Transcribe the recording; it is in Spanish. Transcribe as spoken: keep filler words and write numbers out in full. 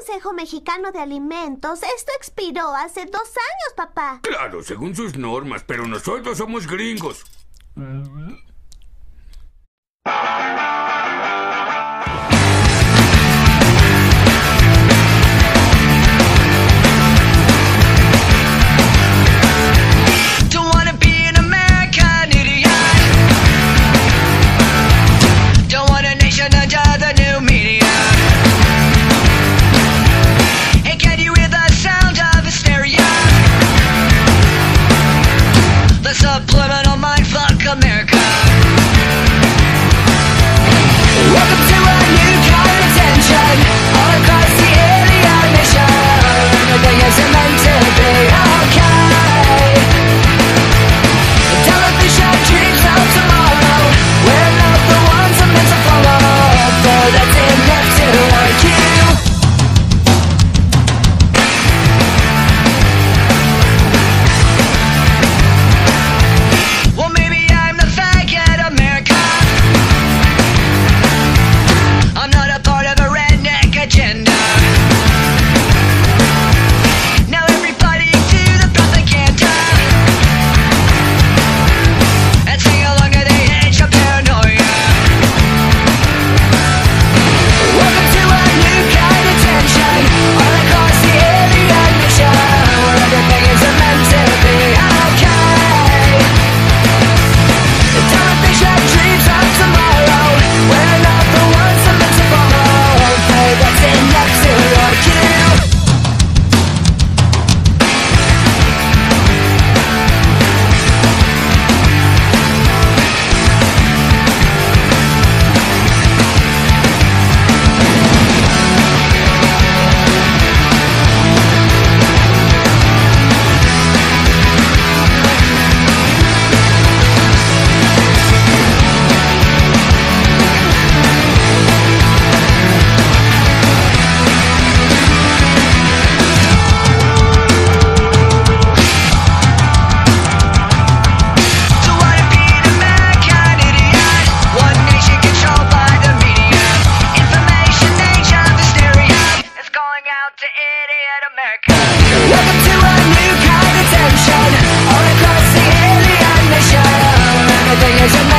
Consejo Mexicano de Alimentos, esto expiró hace dos años, papá. Claro, según sus normas, pero nosotros somos gringos. Subliminal mindfuck America. Welcome to a new kind of tension all across the alien mission. Everything isn't meant to be okay. The television dreams of tomorrow. We're not the ones I'm meant to follow. Though that's enough to argue. Welcome to a new kind of tension all across the alien mission. Everything is a